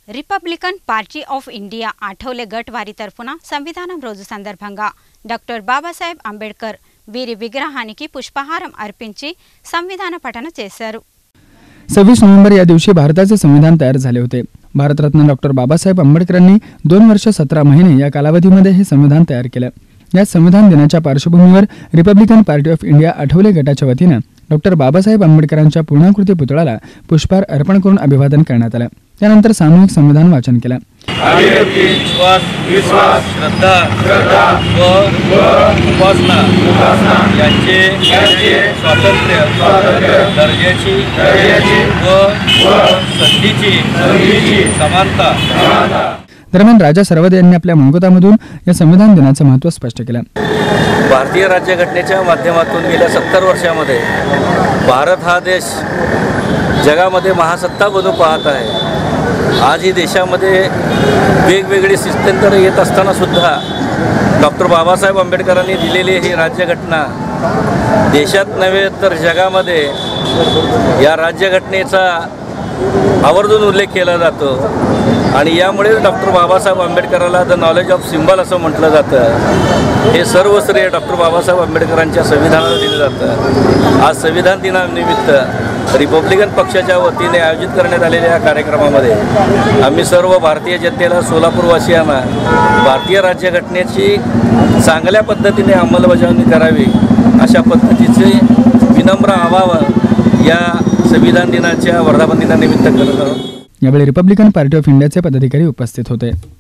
Republican party of India Athawale గట్ వారి తరఫున సంవిధానం రోజు సందర్భంగా డాక్టర్ బాబాసాహెబ్ అంబేద్కర్ వీరి విగ్రహానికి పుష్పహారం अर्पिंచి संविधान पठन చేశారు। 26 नोव्हेंबर या दिवशी भारताचे संविधान तयार झाले होते। भारतरत्न डॉक्टर बाबासाहेब आंबेडकरांनी 2 वर्ष 17 महिने या कालावधीमध्ये हे संविधान तयार केले। या संविधान दिनाच्या पार्श्वभूमीवर Republican party of India Athawale गटाच्या वतीने डॉक्टर बाबासाहेब आंबेडकरांच्या पूर्णाकृती पुतळ्याला पुष्पहार अर्पण करून अभिवादन करण्यात आले। त्यानंतर सामूहिक संविधान वाचन केले। विश्वास श्रद्धा व उपासना यांचे स्वातंत्र्य दर्जाची व संधीची समानता। दरम्यान राजा सरवदे यांनी आपल्या मुखोद्गोतामधून या संविधान दिनाचे महत्त्व स्पष्ट केले। भारतीय राज्यघटनेच्या माध्यमातून गेल्या 70 वर्षांमध्ये भारत हा देश जगामध्ये महासत्ता बनू पाहत आहे। आज ही देशामध्ये वेगवेगळी शिस्तांतरे येत असताना सुद्धा डॉक्टर बाबासाहेब आंबेडकरांनी दिलेली ही राज्यघटना देशात नव्हे तर जगामध्ये या राज्यघटनेचा आवर्जून उल्लेख केला जातो आणि यामुळे डॉक्टर बाबासाहेब आंबेडकरांना द नॉलेज ऑफ सिंबल असं म्हटलं जातं। हे सर्व श्रेय डॉक्टर बाबासाहेब आंबेडकरांच्या संविधानाला दिलं जातं। आज संविधान दिनानिमित्त रिपब्लिकन पक्षाच्या वतीने आयोजित करण्यात आलेल्या या कार्यक्रमामध्ये आम्ही सर्व भारतीय जनतेला सोलापूरवासियांना भारतीय राज्यघटनेची चांगल्या पद्धतीने अंमलबजावणी करावी अशा पद्धतीचे विनम्र आवाहन या संविधान दिनाच्या वर्धापन दिनानिमित्त करत आहोत। यावेळी रिपब्लिकन पार्टी ऑफ इंडियाचे पदाधिकारी उपस्थित होते।